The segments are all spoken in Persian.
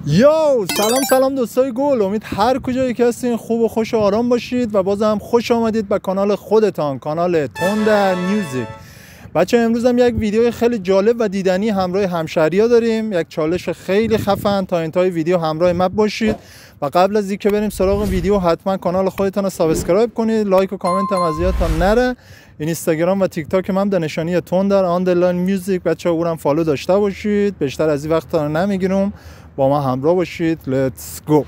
یو سلام دوستای گل، امید هر کجایی که هستین خوب و خوش و آرام باشید و بازم خوش آمدید به کانال خودتان، کانال تندر میوزیک. بچه امروز هم یک ویدیو خیلی جالب و دیدنی همراه همشهری‌ها داریم، یک چالش خیلی خفن. تا انتهای ویدیو همراه ما باشید و قبل از اینکه بریم سراغ ویدیو حتما کانال خودتان رو سابسکرایب کنید، لایک و کامنت هم از یادتان نره. اینستاگرام و تیک تاک من به نشانی تندر آندرلاین میوزیک بچه‌ها اونم فالو داشته باشید. بیشتر از این وقت تا نمیگیرم، با ما همراه باشید. لیتس گو.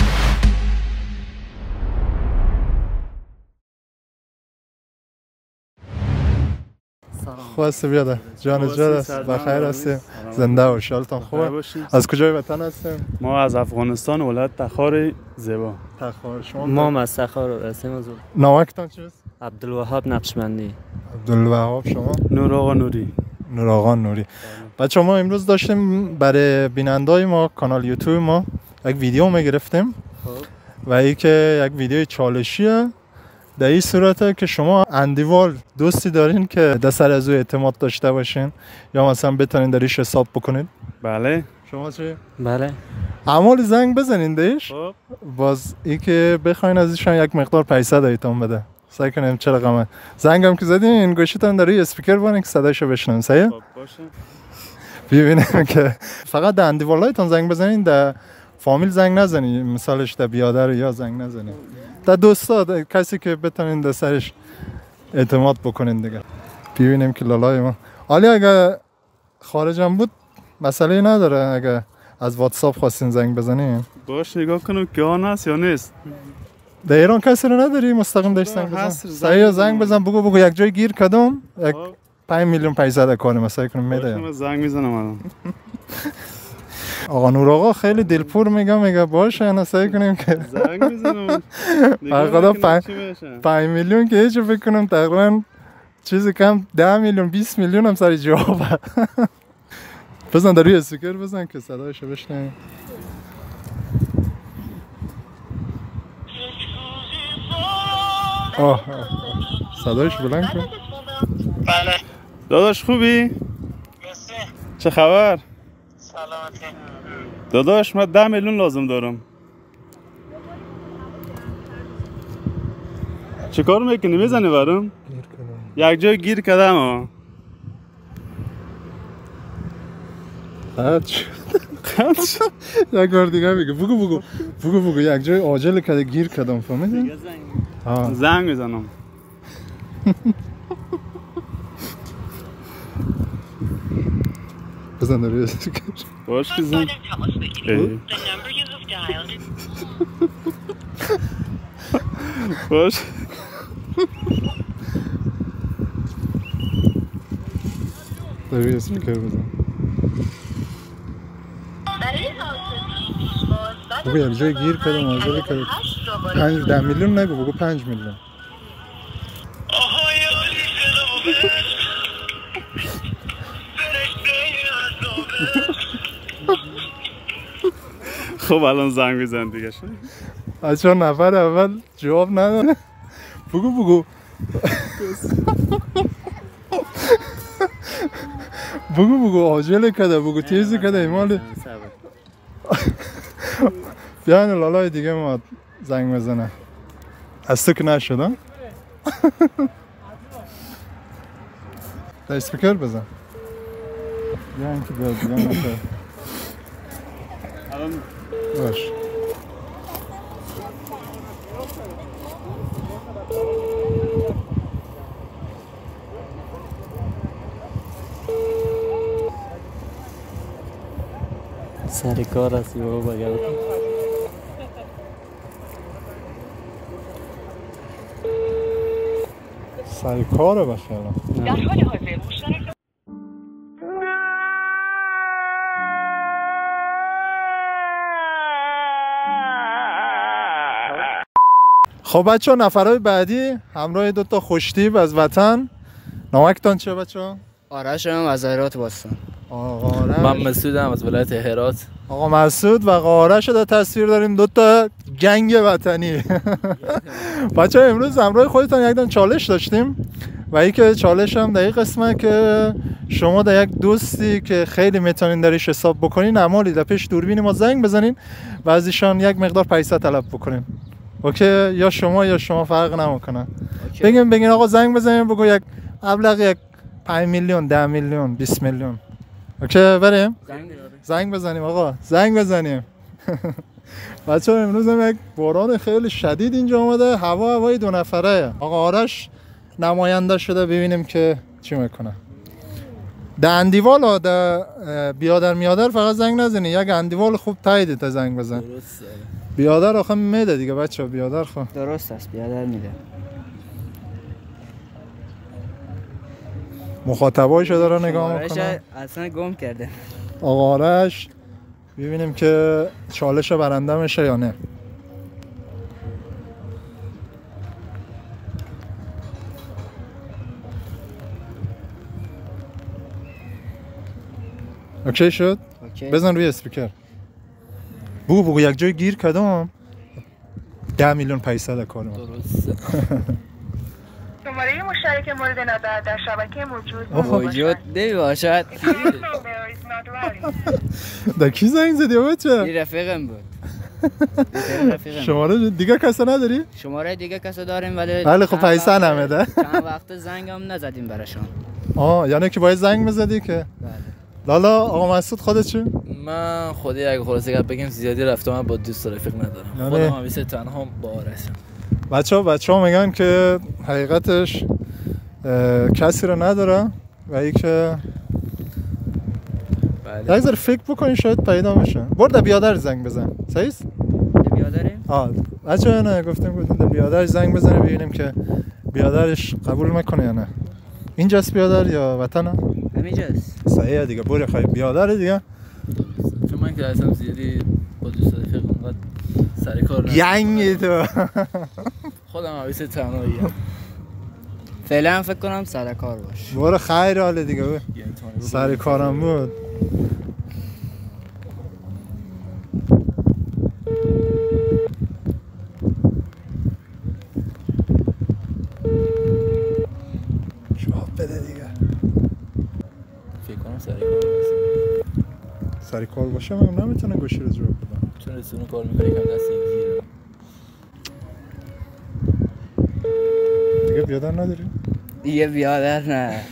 خواسته بیاده جان است، بخیر هستیم، زنده و شالتان خوبه. از کجای وطن هستیم؟ ما از افغانستان، ولایت تخار زیبا. تخار. شما؟ ما از تخار هستیم. از نامتون چیست؟ عبدالوهاب نقشبندی. عبدالوهاب. شما؟ نور آقا نوری. نور آقا نوری. بچه ما امروز داشتیم برای بینندای ما کانال یوتیوب ما یک ویدیو میگرفتیم و ای که یک ویدیو چالشیه. در این صورته که شما اندیوال دوستی دارین که در سر از او اعتماد داشته باشین یا مثلا بتونین دریش حساب بکنید؟ بله. شما چی؟ بله. اعمال زنگ بزنین دیش، باز ای که بخواین از ایشان یک مقدار پیسه دایتون بده. سعی کنیم چه رقمه زنگ هم که زدین این گوشیتون در روی اسپیکر بانین که صداشو بشنویم. صحیح؟ باشه. ببینیم که فقط در اندیوالایتون زنگ بزنین، در فامیل زنگ نزنین، مثالش در بیادر یا زنگ نزنین، در دوستا کسی که بتونین در سرش اعتماد بکنین دیگه. ببینیم که لالای ما حالی اگه خارجم بود مسئله نداره، اگه از واتساپ خواستین زنگ بزنین باش نگاه کنم که آن هست یا نیست. در ایران کسی رو نداری مستقیم داشت زنگ بزن؟ صحیح زنگ بزن بگو یک جای گیر کدوم یک 5 میلیون پیسه در کار مثلا کنم میده. زنگ میزنم الان. آقا نور آقا خیلی دلپور میگه باشه انا سعی کنیم که زنگ میزنم. خدا 5 میلیون که هیچ فکر کنم تقریبا چیزی کم 10 میلیون 20 میلیون هم سر جوابه. بزن در روی اسپیکر بزن که صدایشو بشنویم. صدایش بلند کن. بله. داداش خوبی؟ مرسی. چه خبر؟ سلامتی. داداش من 10 میلیون لازم دارم. چه کار میکنی؟ میزنی برام؟ یک جای گیر کردم ها. یک بار دیگه میگه بگو یک جای عاجل کده گیر کردم. فهمیدی؟ زنگ میزنم. بزن روی اسپیکر. باش که زنگ. باش. روی اسپیکر بزن. بگو یک جای گیر کردم عاجل کده 10 میلیون نگو، بگو 5 میلیون. خب الان زنگ میزن دیگه. بچه‌ها نفر اول جواب نداره. بگو بگو عاجل کده، بگو تیزی کده ایمال. بیاین لالای دیگه ما زنگ بزنه. از تو که نشد. در اسپیکر بزن. بیاین که بیاد دیگه نفر. باش. سر کار هستی بابا بگرد. سر کاره باشه الان. در حال حاضر مشترک. خب بچه ها نفرهای بعدی همراه دوتا خوشتیب از وطن. نامکتان چه بچه ها؟ آرش هم از هرات باستان. من مسعودم از ولایت هرات. آقا مسعود و آقا آرش در تصویر داریم، دوتا گنگ وطنی. بچه ها امروز همراه خودتان یک چالش داشتیم و ای که چالش هم در این قسمه که شما در یک دوستی که خیلی میتونین درش حساب بکنین اعمالی در پیش دوربین ما زنگ بزنین و از ایشان یک مقدار پیسه طلب بکنین. اوکی؟ یا شما فرق نمیکنه. بگین آقا زنگ بزنین بگو یک ابلغ یک 5 میلیون 10 میلیون 20 میلیون. اوکی بریم؟ زنگ بزنیم آقا، زنگ بزنیم. بچه‌ها امروز هم یک باران خیلی شدید اینجا آمده، هوای دو نفره. آقا آرش نماینده شده، ببینیم که چی میکنه. در اندیوال ها در بیادر میادر فقط زنگ نزنی، یک اندیوال خوب تایید تا زنگ بزن. بیادر آخه میده دیگه بچه ها، بیادر خب درست است، بیادر میده. مخاطبایشو داره نگاه میکنه. اصلا گم کرده. آقا آرش ببینیم که چالش برنده میشه یا نه. اوکی شد؟ اوکی. بزن روی اسپیکر. بگو یک جای گیر کردم 10 میلیون پیسه در کار ما. درسته. شماره مشترک مورد نظر در شبکه موجود نمیباشد. در کی زنگ زدی بچه؟ این رفیقم بود. شماره دیگه کسا نداری؟ شماره دیگه کسا داریم ولی بله خب پیسه نمیده. چند وقت زنگ هم نزدیم براشون. یعنی که باید زنگ میزدی که؟ بله. لالا آقا مسعود خودت چی؟ من خودی اگه خلاصه بگم زیادی رفتم، من با دوست رفیق ندارم. خودم همیشه تنها با آرشم. بچه‌ها میگن که حقیقتش کسی رو نداره و ای که بله. یک ذره فکر بکنین شاید پیدا بشه. برو بیادر زنگ بزن. صحیح است؟ بیادریم؟ بچه‌ها نه گفتم بیادر زنگ بزنه ببینیم که بیادرش قبول میکنه یا نه. اینجاست بیادر یا وطنه؟ همینجاست. صحیحه دیگه، برو خواهی بیادر دیگه. چون من که اصلا زیادی با دوست رفیق اونقدر سر کار ینگی تو. خودم همیشه تنهاییم. فعلا فکر کنم سر کار باش. برو خیر حاله دیگه برو. سر کارم بود. جواب بده دیگه. فکر کنم سر کار باشه. سر کار باشه من نمیتونم گوشی رو جواب بدم. چون رسونه کار میکنه کم دست گیره. دیگه بیادر نداری؟ دیگه بیادر نه.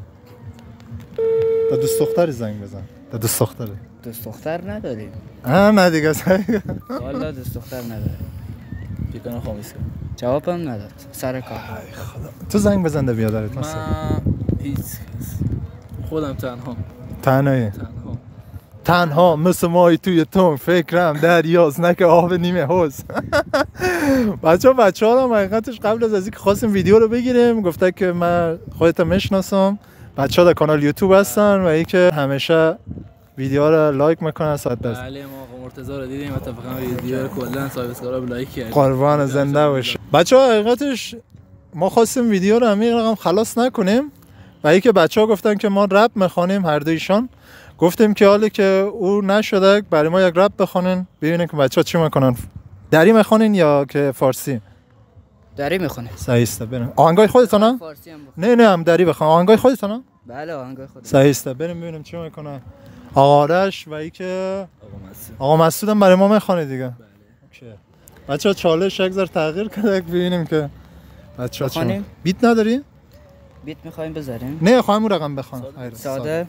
تا دوست دختری زنگ بزن. تا دوست دختری. دوست دختر نداریم. نه دیگه صحیح. والا دوست دختر نداریم. فکر کنم خوامیس کنم. جوابم نداد. سر کار. ای خدا. تو زنگ بزن ده بیادرت مثلا. من هیچ کس. خودم تنهایی. تنها مثل ماهی توی تون، فکرم دریاست نه که آب نیمه حوض. بچه ها هم حقیقتش قبل از اینکه خواستیم ویدیو رو بگیریم گفته که من خودت میشناسم، بچه ها در کانال یوتیوب هستن و ای که همیشه ویدیو رو لایک میکنن صد درصد. بله ما آقا مرتضی رو دیدیم، اتفاقا ویدیو رو کلا سابسکرایب لایک کردیم. قربان زنده باشه. بچه ها حقیقتش ما خواستیم ویدیو رو همین رقم خلاص نکنیم و ای که بچه ها گفتن که ما رپ میخوانیم هر دویشان، گفتیم که حالی که او نشده برای ما یک رپ بخونین ببینیم که بچه‌ها چی میکنن. دری میخونین یا که فارسی؟ دری میخونه. صحیح است. بریم. آهنگای خودتونه؟ فارسی هم بخونه. نه هم دری بخون. آهنگای خودتونه؟ بله آهنگای خودم. صحیح است. بریم ببینیم چی میکنن. آقا آرش و ای که آقا مسعود هم برای ما میخونه دیگه. بله. اوکی. بچه‌ها چالش یک ذره تغییر کرده ببینیم که بچه‌ها چی. بیت نداری؟ بیت میخوایم بذاریم؟ نه خواهم رقم بخون. ساده.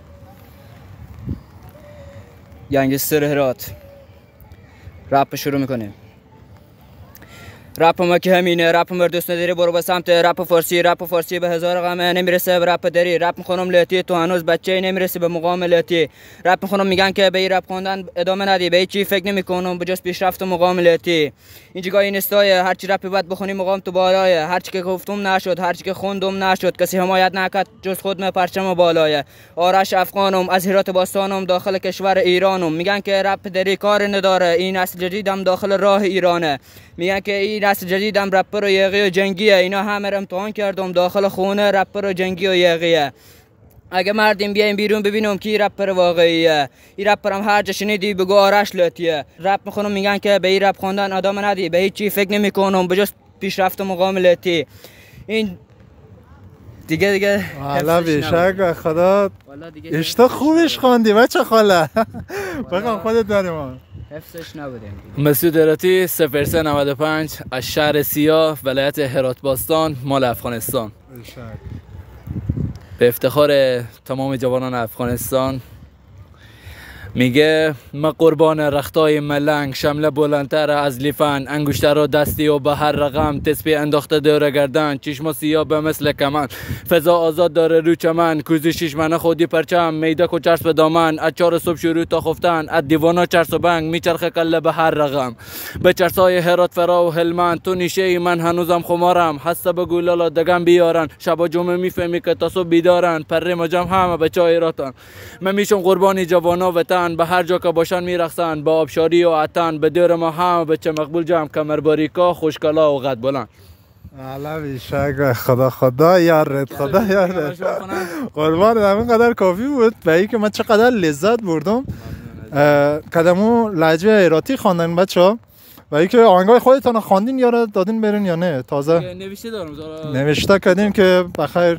گنگستر هرات. رپ شروع میکنیم. رپ ما که همینه، رپ مر دوست نداری برو به سمت رپ فارسی به هزار غمه نمیرسه به رپ دری. رپ میخونم لاتی تو هنوز بچه نمیرسی به مقام لاتی. رپ میخونم میگن که به این رپ خوندن ادامه ندی، به چی فکر نمیکنم به جز پیشرفت و مقام لاتی. این جگای اینستای هر چی رپ بعد بخونی مقام تو بالای، هر چی که گفتم نشد، هر چی که خوندم نشد، کسی حمایت نکرد جز خود پرچم بالای. آرش افغانم از هرات باستانم داخل کشور ایرانم. میگن که رپ دری کار نداره، این نسل جدیدم داخل راه ایرانه. میگن که این نسل جدیدم رپر و یقی و جنگیه، اینا همه رو امتحان کردم داخل خونه رپر و جنگی و یقیه. اگه مردیم بیایم بیرون ببینم کی رپر واقعیه. این رپر هم هر جا شنیدی بگو آرش لاتیه. رپ میخونم میگن که به این رپ خوندن ادامه ندی، به هیچ چی فکر نمیکنم به جز پیشرفت و مقام لاتی. این دیگه والا بیشک و خدا اشتا خوبش خواندی بچه خاله بگم خودت داریم حفظش نبودیم. مسعود هراتی 0395 از شهر سیاه ولایت هرات باستان مال افغانستان. به افتخار تمام جوانان افغانستان میگه ما قربان رختای ملنگ، شمله بلندتر از لیفن، انگشتر و دستی و به هر رقم، تسبیح انداخته دور گردن، چشم سیاه به مثل کمن، فضا آزاد داره رو چمن، کوزی شیشمنه خودی پرچم، میدک و چرس به دامن، از 4 صبح شروع تا خفتن، از دیوانا چرس و بنگ، میچرخه کله به هر رقم، به چرسای هرات فرا و هلمند، تو نیشه من هنوزم خمارم، هسته به گولالا دگم بیارن، شب جمعه میفهمی که تا صبح بیدارن، پره مجم همه به چای راتن، من میشم قربانی جوانا وطن، به هر جا که باشن میرقصن، با آبشاری و عطن، به دور ما هم به چه مقبول جمع، کمر باریکا خوشکلا و قد بلند. والا بیشک خدا یارت، خدا یارت قربان. همین قدر کافی بود و اینکه من چقدر لذت بردم. کدامو لهجه هراتی خواندن بچه‌ها و اینکه آهنگای خودتون خواندین یا دادین برین یا نه؟ تازه نوشته دارم، نوشته کردیم که بخیر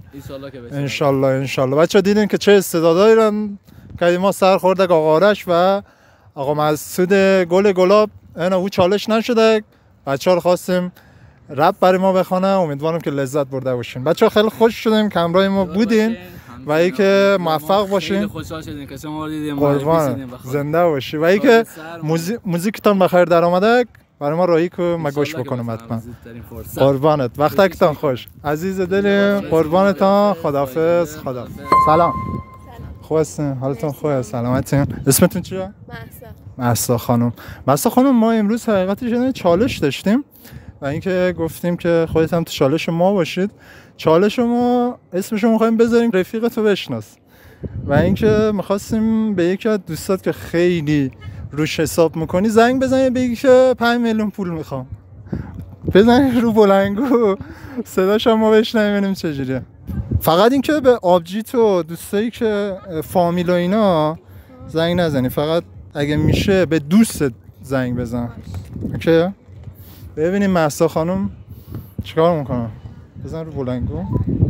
ان شاء الله بچه‌ها دیدین که چه استعدادایی دارن که ما سر خورده آقا آرش و آقا مسعود گلاب. اینا او چالش نشده، بچه‌ها رو خواستیم رپ برای ما بخونه. امیدوارم که لذت برده باشین. بچه‌ها خیلی خوش شدیم که همراه ما بودین و اینکه موفق باشین. خیلی خوشحال شدیم که شما رو دیدیم. قربان زنده باشی و اینکه موزیکتون بخیر در اومده برای ما راهی که ما گوش بکنم حتما. قربانت، وقتتون خوش عزیز دلیم. قربانتون، خداحافظ. سلام. خوب هستین؟ حالتون خوبه؟ سلامتین؟ اسمتون چیه؟ مهسا خانم. مهسا خانم، ما امروز حقیقتش یه چالش داشتیم و اینکه گفتیم که خودت هم تو چالش ما باشید. چالش ما اسمشو می‌خوایم بذاریم رفیقتو بشناس و اینکه می‌خواستیم به یکی از دوستات که خیلی روش حساب می‌کنی زنگ بزنی بگی که 5 میلیون پول می‌خوام. بزنی رو بلنگو صداش هم ما بشنویم ببینیم چجوریه. فقط اینکه به آبجیت و دوستایی که فامیل و اینا زنگ نزنی، فقط اگه میشه به دوستت زنگ بزن. اوکی؟ ببینیم مهسا خانم چیکار میکنه. بزن رو بلنگو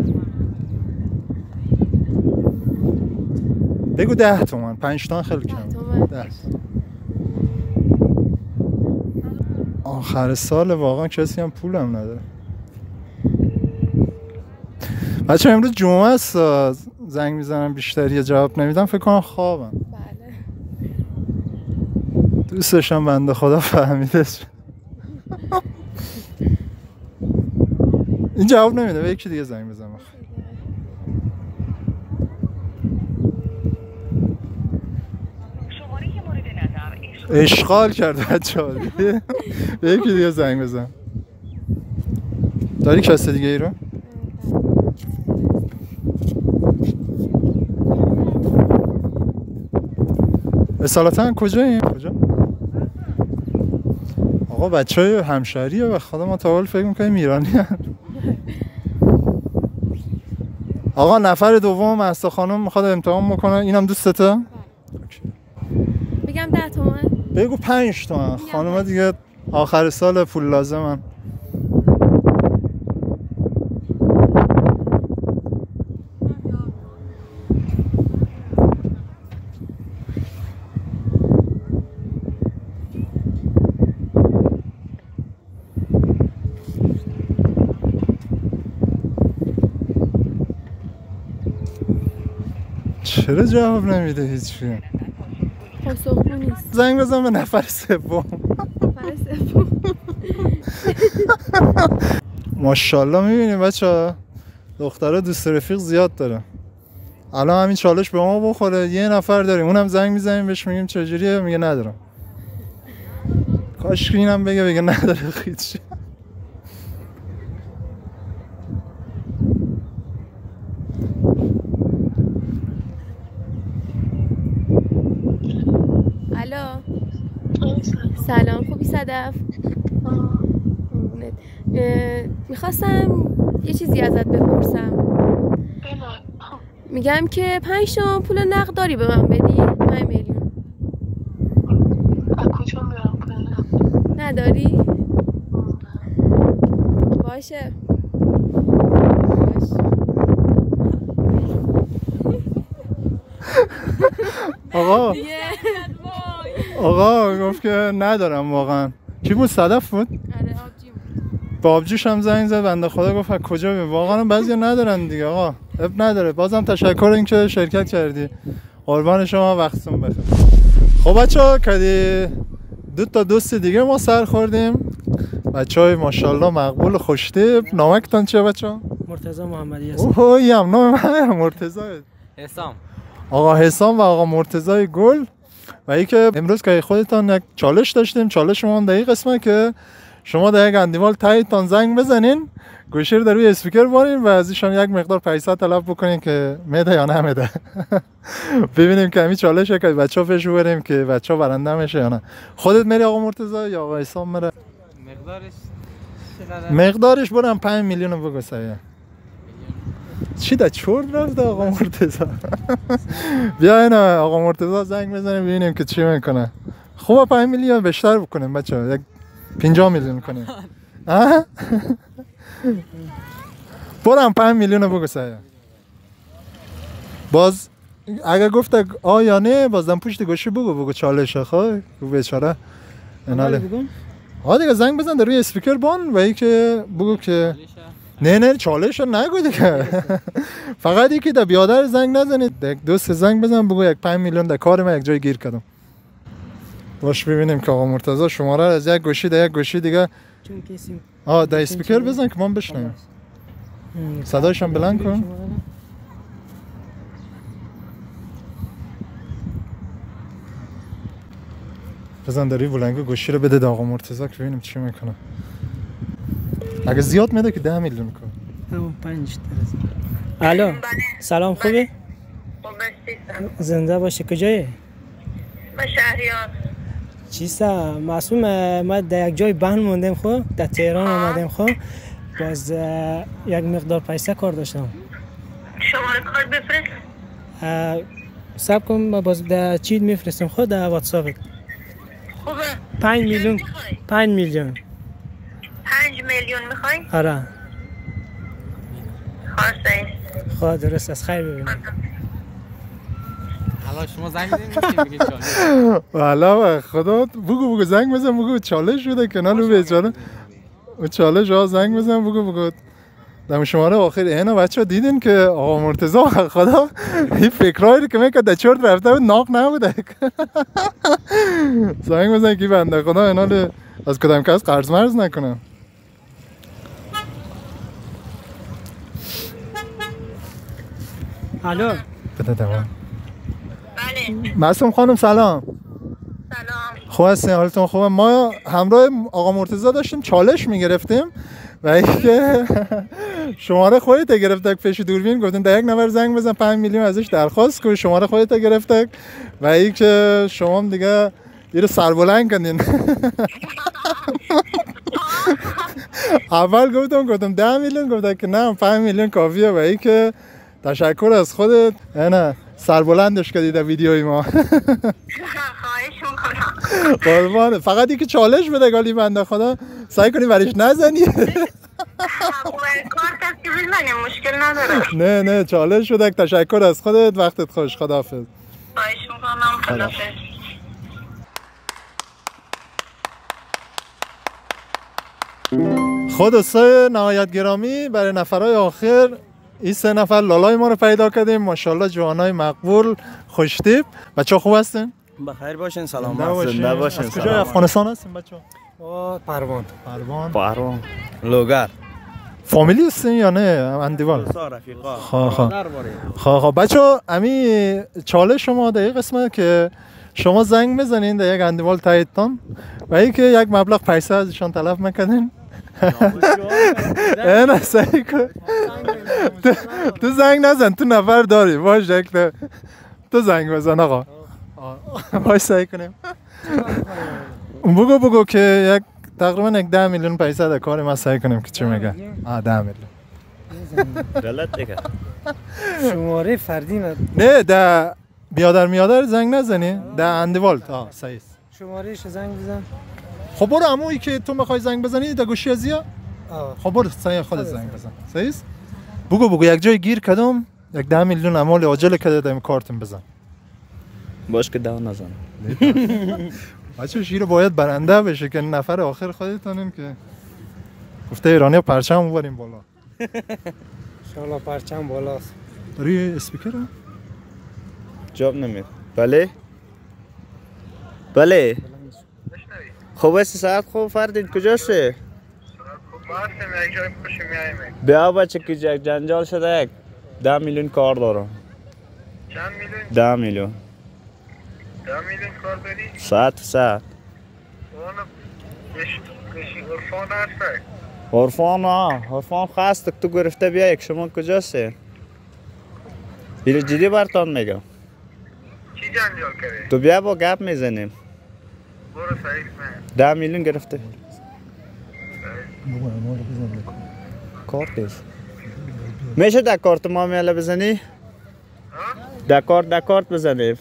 بگو 10 تومن. 5 تومن خیلی کم. 10 آخر سال واقعا کسی هم پولم نداره. بچه امروز جمعه است، زنگ میزنم بیشتری جواب نمیدم، فکر کنم خوابم. بله. دوستشم بنده خدا فهمیدش. این جواب نمیده، به یکی دیگه زنگ بزنم. اشغال کرد بچه‌ها. به یکی دیگه زنگ بزن. داری کسی دیگه ای رو؟ اصالتا کجاییم؟ کجا؟ آقا بچه‌های همشهریه و خدا ما تا حال فکر می‌کنیم ایرانی هستن. آقا نفر دوم مهسا خانم میخواد امتحان بکنه. اینم دوستته؟ بگم 10 تومن؟ بگو 5 تومن. خانم دیگه آخر سال پول لازمن. چرا جواب نمیده هیچی؟ پاسخگو نیست. زنگ بزن به نفر سوم. ماشاءالله میبینیم بچه دخترها دوست رفیق زیاد داره. الان همین چالش به ما بخوره یه نفر داریم، اونم زنگ میزنیم بهش میگیم چجوریه، میگه ندارم. کاش که اینم بگه نداره هیچی. الو. سلام، خوبی صدف؟ میخواستم یه چیزی ازت بپرسم. میگم که 5 تومن پول نقد داری به من بدی؟ 5 میلیون. از کجا میارم پول نقد؟ نداری؟ باشه. آقا گفت که ندارم واقعا. کی بود؟ صدف بود؟ با آبجوش هم زنگ زد بنده خدا گفت کجا بیم. واقعا بعضیا ندارن دیگه آقا. اب نداره. بازم تشکر اینکه شرکت کردی. قربان شما، وقتتون بخیر. خب بچه‌ها کدی دو تا دوست دیگه ما سر خوردیم. بچهای ماشاءالله مقبول و خوشتیپ. نامکتان چیه بچه‌ها؟ مرتضی محمدی هستم. اوه یم نام من مرتضی. حسام. آقا حسام و آقا مرتضی گل. و ای که امروز که خودتان یک چالش داشتیم. چالش ما در این قسمه که شما در یک اندیوال تایتان زنگ بزنین، گوشی رو در روی اسپیکر بارین و از ایشان یک مقدار پیسه طلب بکنین که میده یا نمیده. ببینیم که همین چالشه که بچه‌ها پیش بریم که بچه‌ها برنده میشه یا نه. خودت میری آقا مرتضی یا آقا حسام میره؟ مقدارش برم 5 میلیون بگو سایه. چی دا چورد رفته آقا مرتضی؟ بیا اینا آقا مرتضی زنگ بزنیم ببینیم که چی میکنه. خوبه 5 میلیون بیشتر بکنیم بچه‌ها. یک 50 میلیون کنیم. برم 5 میلیون بگو سایه. باز اگه گفت یا نه بازم پشت گوشی بگو چالشه خواه بیچاره. ایناله دیگه زنگ بزن در روی اسپیکر بان و ای که بگو که نه چالش رو نگو دیگه. فقط ای که در بیادر زنگ نزنید. یک دوست زنگ بزن بگو یک 5 میلیون در کار من یک جای گیر کردم. باش ببینیم که آقا مرتضی شماره از یک گوشی در یک گوشی دیگه در اسپیکر بزن که من بشنویم. صدایشم بلند کن. بزن در این بلنگو گوشی رو بده آقا مرتضی که ببینیم چی میکنه. اگه زیاد میده که 10 میلیون کن. 5 الو سلام خوبی؟ زنده باشه. کجایی؟ ما شهریار. چیستا معصوم ما در یک جای بند موندیم خب در تهران آمدیم خب باز یک مقدار پیسه کار داشتم. شماره کارت بفرست. سب کن باز در چی میفرستم خب در واتساپ. خوبه. 5 میلیون 5 میلیون 5 میلیون میخوای؟ آره. خواست درست است. خیر ببینیم. حالا شما زنگ بزنید میگید چالش. والا خدا بگو زنگ بزن بگو چالش شده کنالو بیچاره. و چالش ها زنگ بزن بگو دم شماره آخر. اینا بچه‌ها دیدین که آقا مرتضی خدا این فکرایی که میگه در چرت رفته بود ناق نبوده. زنگ بزن که بنده خدا اینا از کدام کس قرض مرز نکنه. الو بده دوام. بله. معصوم خانم سلام. خوب هستین؟ حالتون خوبه؟ ما همراه آقا مرتضی داشتیم چالش میگرفتیم و اینکه شماره خودت گرفته پیش دوربین گفتن در یک نفر زنگ بزن 5 میلیون ازش درخواست کن. شماره خودت گرفته و اینکه شما هم دیگه یه سربلند کردین. اول گفتم 10 میلیون گفتن که نه 5 میلیون کافیه و اینکه تشکر از خودت. نه سربلندش کردی در ویدیوی ما. خواهش میکنم. قربانه. فقط اینکه چالش بده گالی بنده خدا سعی کنی برش نزنی. کارت هست که بزنیم مشکل نداره. نه چالش بده. تشکر از خودت. وقتت خوش. خداحافظ. خواهش میکنم. خداحافظ. خود دوستای نهایت گرامی برای نفرهای آخر این 3 نفر لالای ما رو پیدا کردیم. ماشاءالله جوانای مقبول خوشتیپ. بچه‌ها خوب هستین؟ بخیر باشین. سلام زنده باشین. از کجای افغانستان هستین بچه‌ها؟ پروان لوگر. فامیلی هستین یا نه اندیوال؟ رفیقا. بچه‌ها امی چالش شما در این قسمت که شما زنگ بزنین در یک اندیوال تایتان و اینکه یک مبلغ پیسه از ایشان طلب میکنین. نه سعی کن تو زنگ نزن. تو نفر داری باش تو زنگ بزن آقا. باش سعی کنیم. بگو که یک تقریبا 10 میلیون پیسه در کار ما سعی کنیم که چی میگه. 10 میلیون غلط دیگه. شماره فردی نه در میادر زنگ نزنی. در اندیوال صحیح. شمارهش زنگ بزن. خب برو عمویی که تو میخوای زنگ بزنی در گوشی ازیا. خب برو خودت زنگ بزن. صحیح. بگو یک جای گیر کردم یک 10 میلیون اموال عاجل کرده در کارتم بزن. باش که دو نزن. بچه شیر باید برنده بشه که نفر آخر خودتونین که گفته ایرانی پرچم ببریم بالا. انشالله پرچم بالاست. داری اسپیکر هم؟ جواب نمید. بله؟ بله؟ خوب است ساعت خوب فردین کجاسته؟ باستم یک جای پشت میاییم. بیا بچه که جنجال شده یک 10 میلیون کار دارم. چند میلیون؟ 10 میلیون. 10 میلیون کار داری؟ ساعت. اون بشی عرفان هسته؟ عرفان خواست تو گرفته بیا یک شما کجاسته؟ بیره جدی برتان میگم. چی جنجال کردی؟ تو بیا با گپ میزنیم. برو صحیح من. 10 میلیون گرفته. کارتش. میشه در کارت ما میاله بزنی؟ در کارت بزنیم.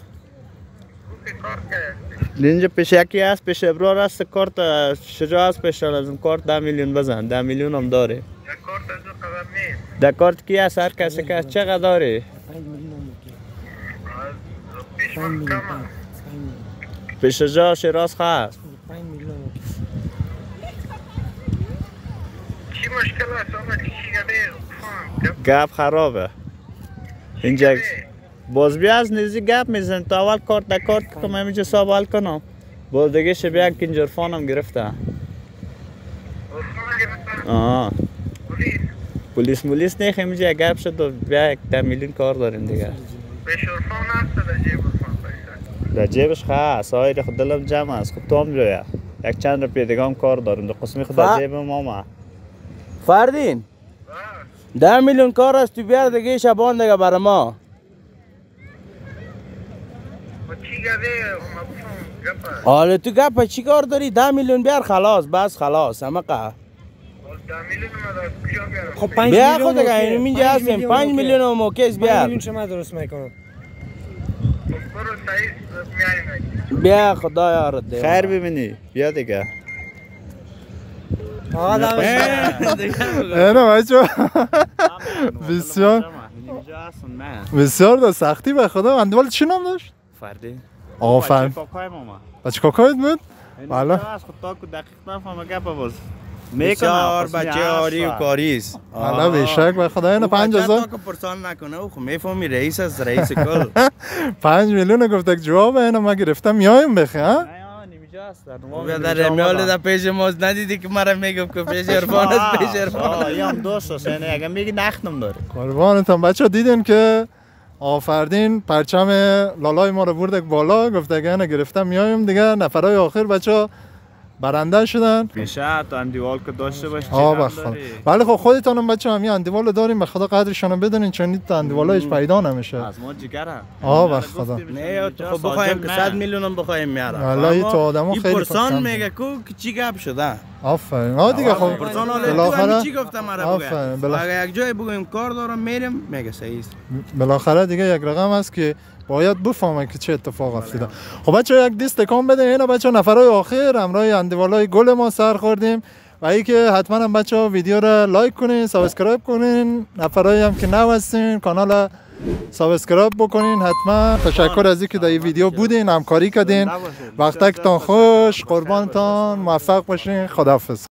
اینجا پیش یکی هست پیش ابرار هست کارت شجاع هست پیش لازم کارت 10 میلیون بزن 10 میلیون هم داره. در کارت از دو قدم نیست. در کارت کی هست هر کسی که چقدر داره؟ 5 میلیون پیش من کم هست. پیش شجاع شیراز هست. 5 میلیون. چی مشکل است آقا چی گده؟ گپ خرابه. اینجا باز بیا از نزدیک گپ میزن تا اول کارت در کارت که من اینجا حساب حل کنم. باز دیگه شبیه که اینجا عرفانم گرفته. عرفان گرفته؟ پلیس نیخیم اینجا گپ شد و بیا 10 میلیون کار داریم دیگه. پیش عرفان هست در جیب عرفان پیسه؟ در جیبش خواست آیر خود دلم جمع است خود تو هم جویا یک چند روپیه دیگه هم کار دارم در قسمی خود در جیب ماما. فردین 10 میلیون کار است تو بیار دیگه شبان دیگه برای ما. چی گده؟ گپه؟ حالا تو گپ چی کار داری 10 میلیون بیار خلاص بس خلاص همه که 10 میلیون اومد از کجا بیارم؟ خب 5 بیا میلیون خود دیگه اینجا هستیم 5 میلیون هم موکیس 5 بیار میلیون شما درست میکنم. برو صحیح میاییم. بیا خدا یارت دیگه خیر ببینی بیا دیگه. آقا اینه بچه بسیار دا سختی به خدا. اندوال چی نام داشت؟ فردین. آفرین. بچه کاکایت بود؟ بله. بسیار بچه آری و کاریست. بله بیشک به خدا اینه 5000 که پرسان نکنه او خب میفهمی رئیس از رئیس کل 5 میلیون گفته جواب اینه ما گرفتم میایم بخی ها؟ در امیال در پیش ماست ندیدی که مرا میگم که پیش عرفان است پیش عرفان یا هم دوست است یعنی اگه میگی نختم داره. قربانتون بچه دیدین که آفردین پرچم لالای ما رو برد بالا گفته اگه اینه گرفتم میایم دیگه. نفرهای آخر بچه برنده شدن. میشه تو اندیوال که داشته باشی بله خب خودتانم بچه همین اندیوال داریم به خدا قدرشانو بدونین چون تا اندیوالا هیچ پیدا نمیشه. از ما جگره به خدا نه خب بخوایم که 100 میلیون هم بخوایم میاره. والله تو آدمو خیلی پرسان میگه کو چی گپ شده. آفرین دیگه خب پرسان بالاخره چی گفتم مرا بگه اگه یک جای بگیم کار دارم میرم میگه صحیح است. بالاخره دیگه یک رقم است که باید بفهمه که چه اتفاق افتاده. خب بچه یک دیست تکان بده. اینا بچه نفرهای آخر همراه اندیوالای گل ما سر خوردیم و ای که حتما هم بچه ویدیو رو لایک کنین سابسکرایب کنین. نفرایی هم که نو هستین کانال سابسکرایب بکنین حتما. تشکر از اینکه در این ویدیو بودین همکاری کردین. وقتتان خوش قربانتان موفق باشین. خداحافظ.